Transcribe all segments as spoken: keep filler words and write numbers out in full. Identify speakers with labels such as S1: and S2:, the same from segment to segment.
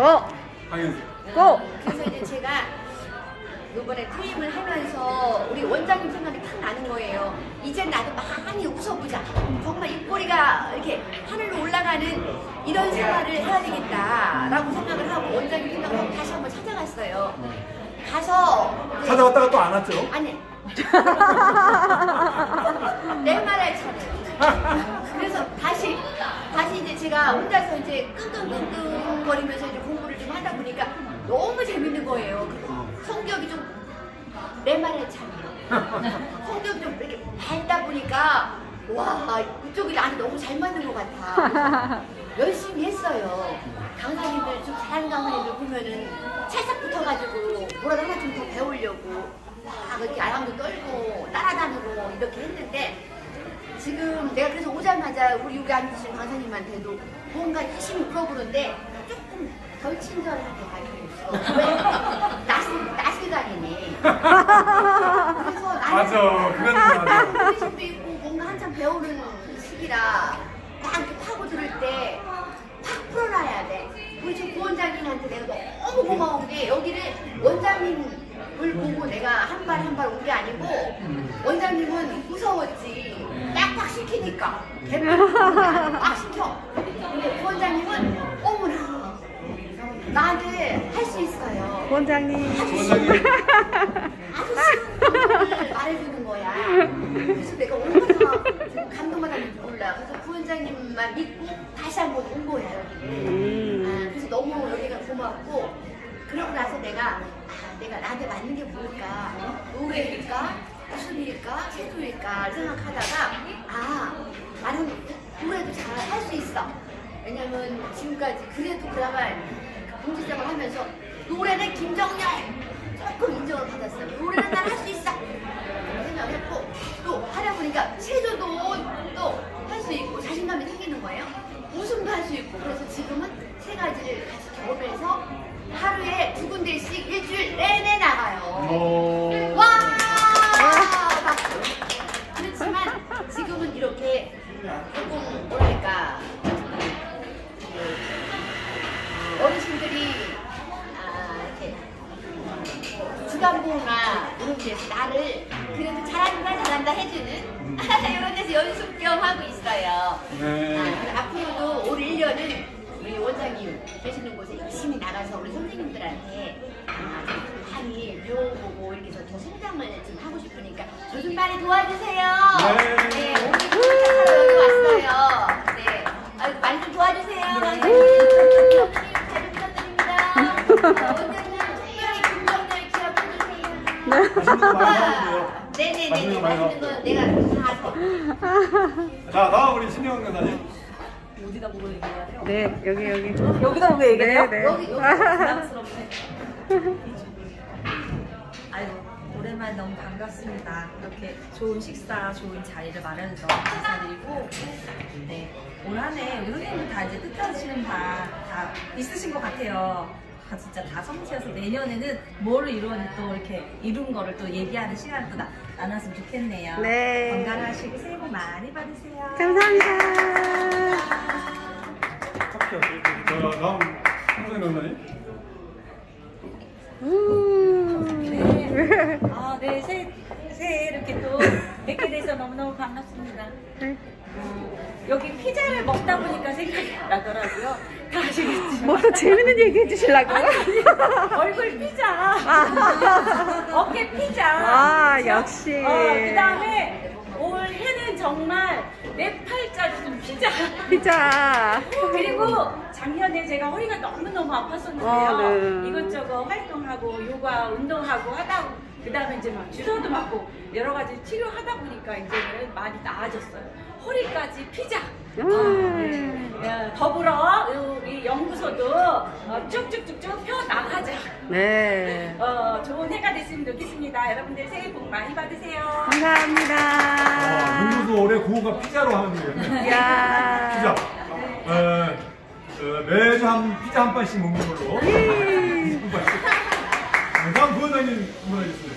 S1: 고!
S2: 강현수.
S1: 고!
S3: 그래서 이제 제가 이번에 퇴임을 하면서 우리 원장님 생각이 탁 나는 거예요. 이제 나도 많이 웃어보자. 정말 입꼬리가 이렇게 하늘로 올라가는 이런 생활을 해야 되겠다라고 생각을 하고 원장님 생각하고 다시 한번 찾아갔어요. 가서
S2: 찾아갔다가 또 안 왔죠?
S3: 아니 내 말에 차례. 그래서 다시 다시 이제 제가 혼자서 이제 끙끙끙끙 거리면서 이제 공부를 좀 하다 보니까 너무 재밌는 거예요. 성격이 좀 내 말에 차례. 성격이 좀 이렇게 밝다 보니까 와 이쪽이 나한테 너무 잘 맞는 것 같아. 열심히 했어요. 강사님들 좀 잘하는 강사님들 보면은 찰싹 붙어가지고 뭐라도 하나 좀 더 배우려고 막 이렇게 알람도 떨고 따라다니고 이렇게 했는데 지금 내가 그래서 오자마자 우리 여기 앉으신 강사님한테도 뭔가 열심히 물어보는데 조금 덜 친절하게 가지고 있어. 왜? 낯을, 낯을 가리네. 그래서 나는
S2: 맞아, 그건 맞아.
S3: 호기심도 있고 뭔가 한참 배우는 시기라 막 이렇게 파고 들을 때 팍 풀어놔야 돼. 우리 지금 부원장님한테 내가 너무 고마운 게 여기를 원장님을 보고 내가 한 발 한 발 온 게 아니고 원장님은 무서웠지. 딱딱 시키니까 딱 시켜. 근데 부원장님은 어머나 나한테 할 수 있어요.
S1: 원장님.
S2: 원장님.
S3: 아주 쉬운 걸 말해주는 거야. 그래서 내가 얼마나 감동받았는지 몰라. 그래서 부원장님만 믿고 다시 한번 온 거야 여기를.
S1: 음.
S3: 아, 그래서 너무 여기가 고맙고 그러고 나서 내가 아, 내가 나한테 맞는 게 뭘까? 노래일까? 무술일까? 체조일까? 생각하다가 아 나는 노래도 잘 할 수 있어. 왜냐면 지금까지 그래도 그나마 공직생활 하면서 노래는 김정열 조금 인정을 받았어요. 노래는 난 할 수 있어 생각을 했고 또 하다 보니까 체조도 또 할 수 있고 자신감이 생기는 거예요. 웃음도 할 수 있고 그래서 지금은 세 가지를 같이 경험해서 하루에 두 군데씩 일주일 내내 나가요.
S2: 오.
S3: 와 박수. 그렇지만 지금은 이렇게 조금 뭐랄까 어르신들이 아, 이렇게 주간보나 이런 데서 나를 그래도 잘한다 잘한다 해주는 이런 데서 연습 겸 하고 있어요.
S2: 네.
S3: 아, 앞으로도 올 일 년은 우리 원장님 계시는 곳에 열심히 나가서 우리 선생님들한테 아, 좀 많이 배워보고 이렇게 더 성장을 좀 하고 싶으니까 저 좀 많이 도와주세요.
S2: 네.
S3: 네, 오늘 부탁하러 여기 왔어요. 네, 아유, 많이 좀 도와주세요. 감사합니다. 잘 부탁드립니다. 원장님 특별히 김정열 기억해주세요.
S2: 맛있는 거 많이 사오세요.
S3: 네네네, 맛있는 거 내가 다 사.
S2: 자, 다음 우리 신영 강사님.
S4: 어디다 보고 얘기해야 돼요?
S1: 네, 여기, 여기.
S4: 여기다 보고 얘기해요?
S1: 네, 네.
S3: 여기 여기.
S4: 부담스럽네. 아이고, 오랜만에 너무 반갑습니다. 이렇게 좋은 식사, 좋은 자리를 마련해서 감사드리고, 네, 올 한 해 우리 선생님들 다 이제 뜻하시는 바 다 있으신 것 같아요. 다 진짜 다 성취해서 내년에는 뭐를 이루었는지 또 이렇게 이룬 거를 또 얘기하는 시간을 또 나, 나눴으면 좋겠네요.
S1: 네.
S4: 건강하시고 새해 복 많이 받으세요.
S1: 감사합니다.
S2: 자, 다음 신영 강사님.
S1: 음.
S4: 네. 아, 네. 새해, 새해 이렇게 또 뵙게 돼서 너무너무 반갑습니다.
S1: 네.
S4: 어, 여기 피자를 먹다 보니까 생각이 나더라고요. 다 아시겠지만.
S1: 뭐 또 재밌는 얘기 해주시려고?
S4: 얼굴 피자. 어깨 피자.
S1: 아, 역시.
S4: 어, 그 다음에 올 해는 정말 내 팔자리 좀 피자.
S1: 피자.
S4: 그리고 작년에 제가 허리가 너무너무 아팠었는데요.
S1: 아, 네.
S4: 이것저것 활동하고 요가 운동하고 하다 그 다음에 이제 막 주사도 맞고 여러 가지 치료하다 보니까 이제는 많이 나아졌어요. 허리까지 피자.
S1: 음.
S4: 어, 네. 더불어 여기 연구소도 어, 쭉쭉쭉쭉 펴 나가자.
S1: 네.
S4: 어, 좋은 해가 됐으면 좋겠습니다. 여러분들 새해 복 많이 받으세요.
S1: 감사합니다.
S2: 아, 연구소 올해 구호가 피자로 하는 거예요.
S1: 야.
S2: 피자. 에, 어, 매주 한 피자 한 판씩 먹는 걸로. 한 판씩. 네, 다음 부원장님 한번 해주세요.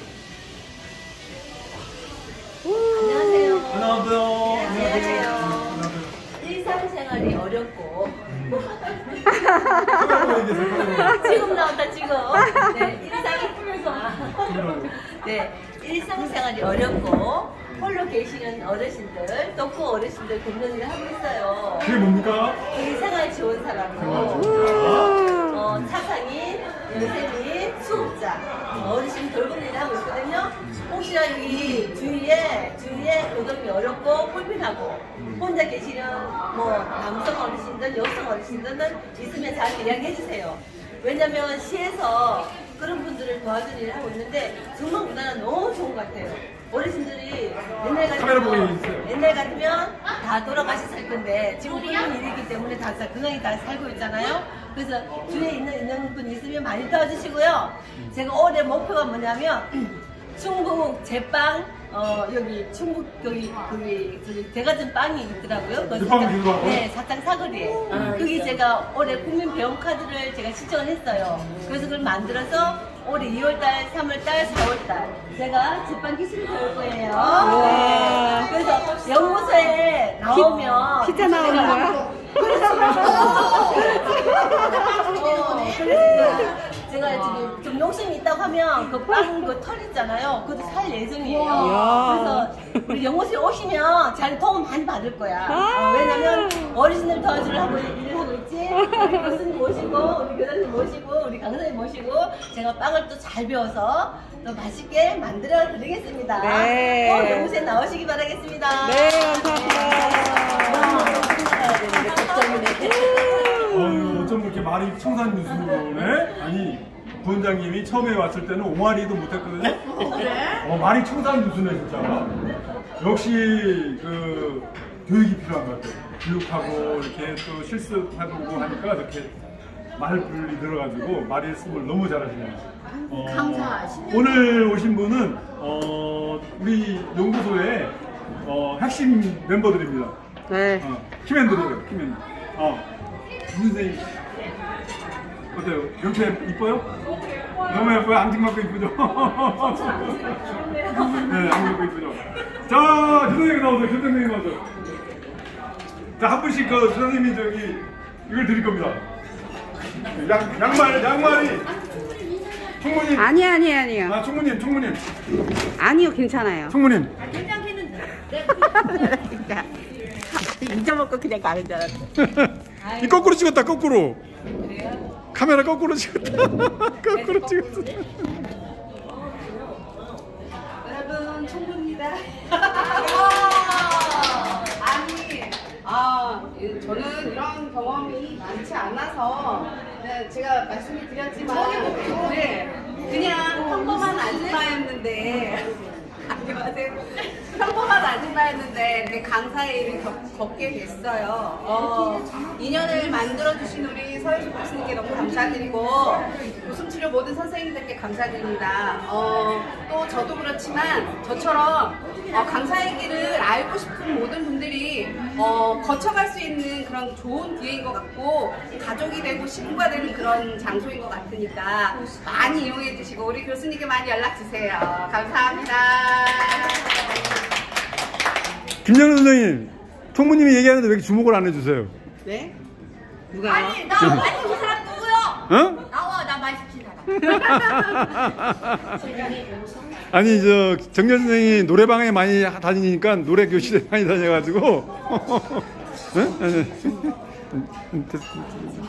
S3: 안녕하세요.
S2: 안녕하세요.
S3: 안녕하세요.
S2: 안녕하세요.
S3: 일상생활이 어렵고
S2: 카메라 얘기해서 카메라.
S4: 지금 나온다 지금. 네, 일상이 네, 일상생활이 어렵고 홀로 계시는 어르신들, 독거 어르신들 공연을 하고 있어요.
S2: 그게 뭡니까?
S4: 그 생활 좋은 사람으로
S2: 생활 좋은 사람.
S4: 어, 차상인, 요셉이, 수급자 어르신 돌보기를 하고 있거든요. 혹시나 여기 주위에 주위에 교통이 어렵고 불편하고 혼자 계시는 뭐 남성 어르신들, 여성 어르신들은 있으면 잘 이야기해 주세요. 왜냐면 시에서 그런 분들을 도와주는 일을 하고 있는데 정말 문화가 너무 좋은 것 같아요. 어르신들이 옛날
S2: 카메라 보고
S4: 같으면
S2: 있어요.
S4: 옛날 같으면 다 돌아가셨을 건데 지금 그런 일이기 때문에 다 건강히 다 살고 있잖아요. 그래서 주위에 있는 있는 분 있으면 많이 도와주시고요. 제가 올해 목표가 뭐냐면 충북 제빵 어 여기 충북 여기 거기 저기 대가전 빵이 있더라고요. 거기
S2: 제빵
S4: 사장-
S2: 기부하고?
S4: 네, 사장 사거리에. 거기 제가 올해 국민 배움 카드를 제가 신청을 했어요. 그래서 그걸 만들어서 올해 이월달, 삼월달, 사월달 제가 제빵 기술을 배울 거예요. 네. 그래서 연구소에 나오면
S1: 피자 나오는 거야?
S4: 어, 그래서 제가 지금 좀 욕심이 있다고 하면 그 빵 그 털 있잖아요. 그것도 살 예정이에요.
S1: 이야.
S4: 그래서 우리 연구소에 오시면 제가 도움 많이 받을 거야. 어, 왜냐면 어르신들 도와주려 하고 일을 하고 있지. 우리 교수님 모시고 우리 교장님 모시고 우리 강사님 모시고 제가 빵을 또 잘 배워서 또 맛있게 만들어 드리겠습니다.
S1: 네.
S4: 꼭 연구소에 나오시기 바라겠습니다.
S1: 네, 감사합니다.
S2: 어유 어쩜 그렇게 말이 청산유수네? 아니 부원장님이 처음에 왔을 때는 옹알이도 못했거든요. 어 말이 청산유수네 진짜. 역시 그 교육이 필요한 것 같아요. 교육하고 이렇게 또 실습해보고 하니까 이렇게 말불이 들어가지고 말씀을 너무 잘하시네요. 어,
S3: 감사.
S2: 오늘 오신 분은 어, 우리 연구소의 어, 핵심 멤버들입니다.
S1: 네.
S2: 어, 키맨들이에요, 키맨. 어, 문 선생님. 어때요? 이렇게 이뻐요? 너무 예뻐요? 앙증맞고 이쁘죠? 네, 앙증맞고 이쁘죠? 자, 교장님 나오세요, 교장님 나오세요. 자, 한 분씩 그 교장님이 저기 이걸 드릴 겁니다. 양, 양말, 양말이. 총무님.
S1: 아니, 아니, 아니요.
S2: 아, 총무님, 총무님.
S1: 아니요, 괜찮아요.
S2: 총무님.
S1: 그러니까 잊어먹고 그냥 가는 줄 알았어.
S2: 이 거꾸로 찍었다, 거꾸로. 카메라 거꾸로 찍었다. 거꾸로 찍었어.
S5: 여러분 총무입니다. 아니, 아 저는 이런 경험이 많지 않아서 네, 제가 말씀을 드렸지만 네, 그냥 평범한 아줌마였는데 안녕하세요. 평범한 아줌마였는데 이렇게 강사의 일을 겪, 겪게 됐어요. 어, 인연을 만들어주신 우리 서효숙 교수님께 너무 감사드리고 웃음치료 모든 선생님들께 감사드립니다. 어, 또 저도 그렇지만 저처럼 어, 강사의 길을 알고 싶은 모든 분들이 어, 거쳐갈 수 있는 그런 좋은 기회인 것 같고 가족이 되고 식구가 되는 그런 장소인 것 같으니까 많이 이용해 주시고 우리 교수님께 많이 연락 주세요. 감사합니다.
S2: 김영란 선생님, 총무님이 얘기하는데 왜 이렇게 주목을 안 해주세요?
S1: 네? 누가요?
S3: 아니 나 맛있는 사람 누구요?
S2: 어?
S3: 나와 나 맛있는 사람.
S2: 아니 저 정렬 선생이 노래방에 많이 다니니까 노래 교실에 많이 다녀가지고 응? 아니,